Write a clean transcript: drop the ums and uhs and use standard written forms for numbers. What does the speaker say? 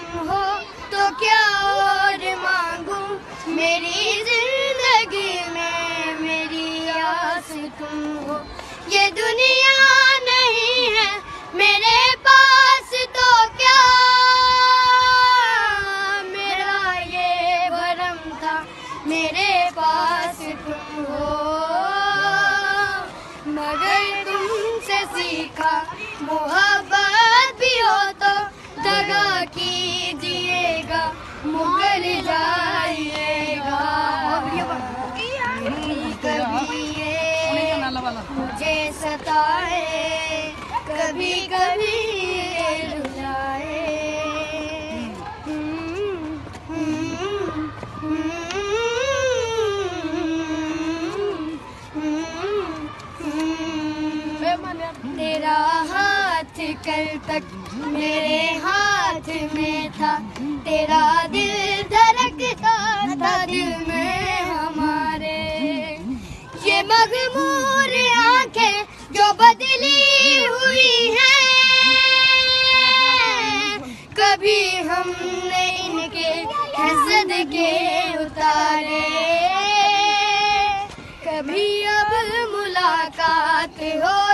हो तो क्या और मांगू, मेरी जिंदगी में मेरी आस तुम हो। ये दुनिया नहीं है मेरे पास तो क्या, मेरा ये भरम था मेरे पास तुम हो। मगर तुमसे सीखा मोहब्बत भी हो तो दगा कीजिएगा, मुकर जाइएगा। कभी ये मुझे सताए, कभी कभी ये रुलाए। तेरा हाथ कल तक मेरे हाथ में था, तेरा दिल धड़कता था दिल में हमारे। ये मगमूर आंखें जो बदली हुई हैं, कभी हमने इनके हसद के उतारे। कभी अब मुलाकात हो